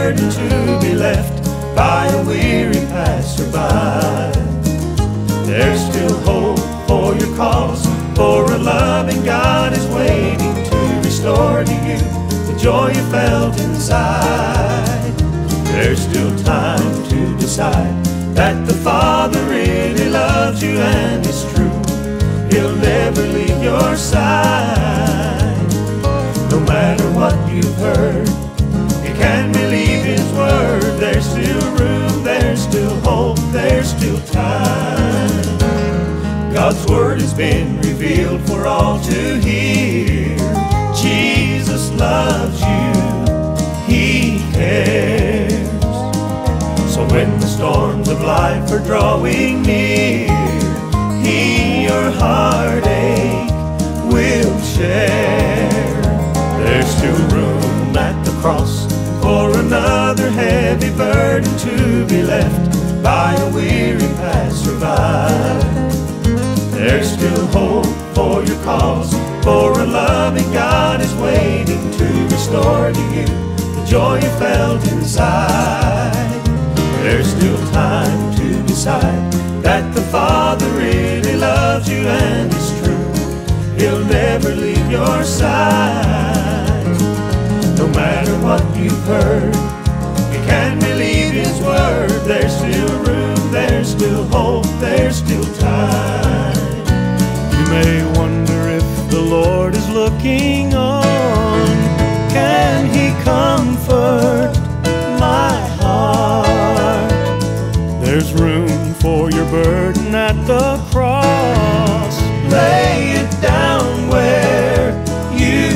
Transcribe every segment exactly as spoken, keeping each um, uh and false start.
burden to be left by a weary passerby. There's still hope for your cause, for a loving God is waiting to restore to you the joy you felt inside. There's still time to decide that the Father really loves you and is true. He'll never leave your side. No matter what you've heard, you can believe His word. There's still room, there's still hope, there's still time. God's word has been revealed for all to hear. Jesus loves you, He cares. So when the storms of life are drawing near, He your heartache will share. There's still room at the cross for another heavy burden to be left by a weary passerby. There's still hope for your cause, for a loving God is waiting to restore to you the joy you felt inside. There's still time to decide that the Father really loves you and is true. He'll never leave your side. No matter what you've heard, you can believe His word. There's still room, there's still hope, there's still time. You may wonder if the Lord is looking on. Can He comfort my heart? There's room for your burden at the cross. Lay it down where you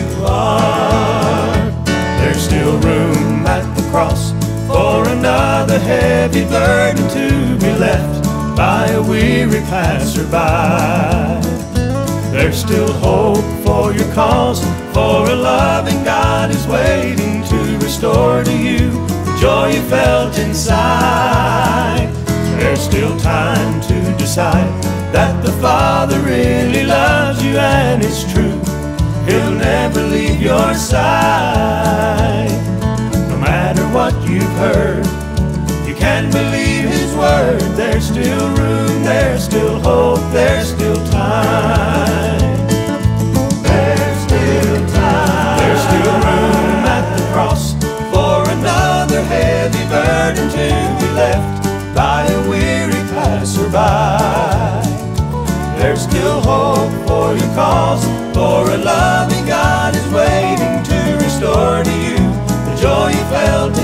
are. There's still room at the cross for another heavy burden to be left by a weary passerby. There's still hope for your cause, for a loving God is waiting to restore to you the joy you felt inside. There's still time to decide that the Father really loves you and it's true. He'll never leave your side. No matter what you've heard, you can believe His word. There's still room, there's still hope, there's still time. There's still time. There's still room at the cross for another heavy burden to be left by a weary passerby. There's still hope for your cause, for a loving God is waiting to restore to you the joy you felt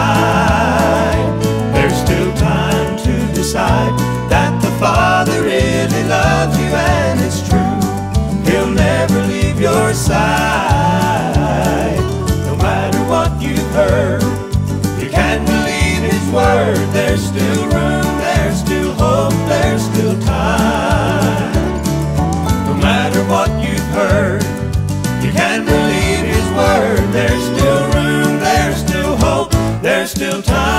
inside. There's still time to decide that the Father really loves you and it's true. He'll never leave your side. No matter what you've heard, you can believe His word. There's still room, there's still hope, there's still time. No matter what you've heard, you can believe His word. There's still room, there's still hope, there's still time.